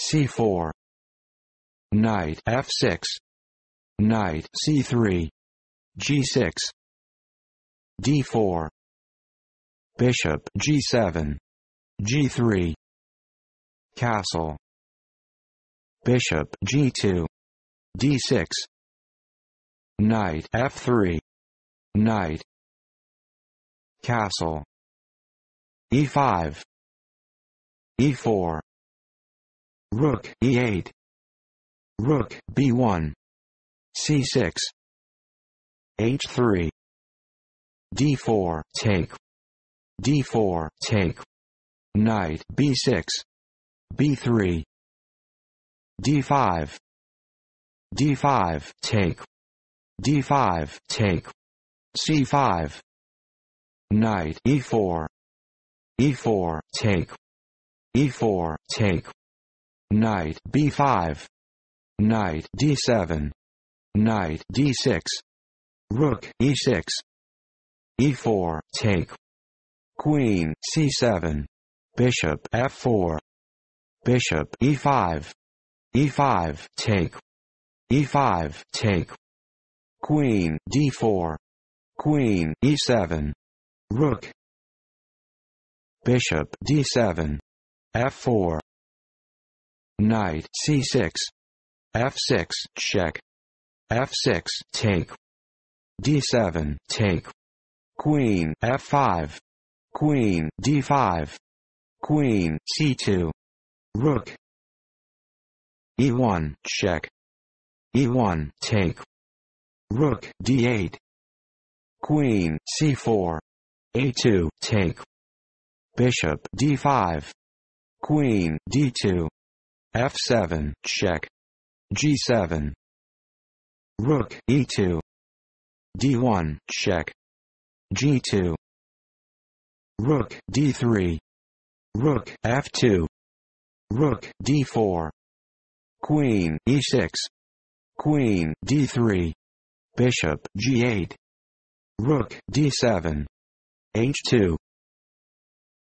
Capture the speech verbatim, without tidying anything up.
c four. Knight f six. Knight c three. g six. d four. Bishop g seven. g three. Castle. Bishop g two. d six. Knight f three. Knight. Castle. e five. e four. Rook e eight. Rook b one. c six. h three. d four, take. d four, take. Knight b six. b three. d five. d five, take. d five, take. c five. Knight e four. e four, take. e four, take. Knight b five. Knight d seven. Knight d six. Rook e six. e four, take. Queen c seven. Bishop f four. Bishop e five. e five, take. e five, take. Queen d four. Queen e seven. Rook. Bishop d seven. f four. Knight c six. f six, check. f six, take. d seven, take. Queen f five. Queen d five. Queen c two. Rook. e one, check. e one, take. Rook d eight. Queen c four. a two, take. Bishop d five. Queen d two. f seven, check. g seven. Rook e two. d one, check. g two. Rook d three. Rook f two. Rook d four. Queen e six. Queen d three. Bishop g eight. Rook d seven. h two.